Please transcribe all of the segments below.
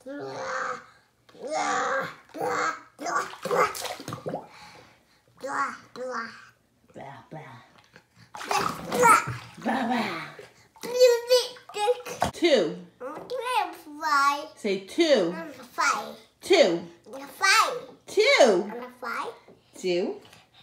Two. Say two. Two. Two. Two.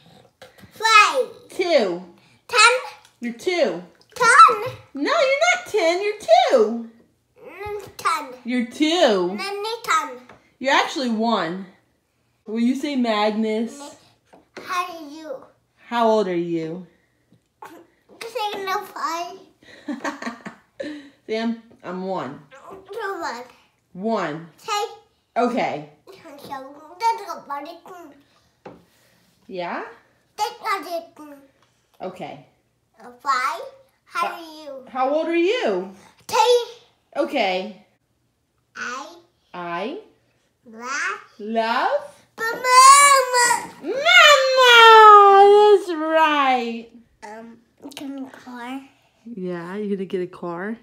Two. 10. You're two. 10. No, you're not 10. You're two. 10. You're two. 10. You're actually one. Will you say Magnus? How are you? How old are you? Say no 5. Say I'm one. 1. One. Say. Okay. Yeah? Okay. 5. How are you? How old are you? 3. Okay. I Love? Mama. Mama! That's right. Can car. Yeah, you gonna get a car?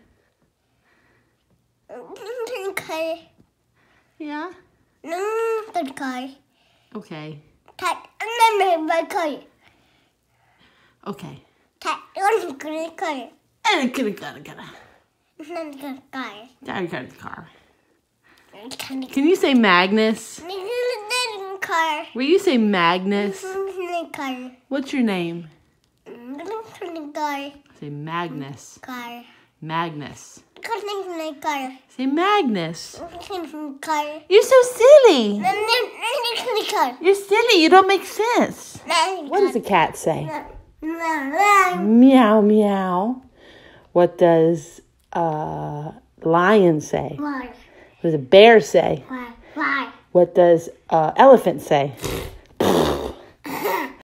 Car. Yeah? No, good car. Okay. My car. Okay. Good car. And gotta. Good car. Gotta get a car. Can you say Magnus? Car. Will you say Magnus? Car. What's your name? Car. Say Magnus. Car. Magnus. Car. Say Magnus. Car. You're so silly. Car. You're silly. You don't make sense. What does a cat say? Meow, meow. What does a lion say? Why? What does a bear say? Why? What does an elephant say?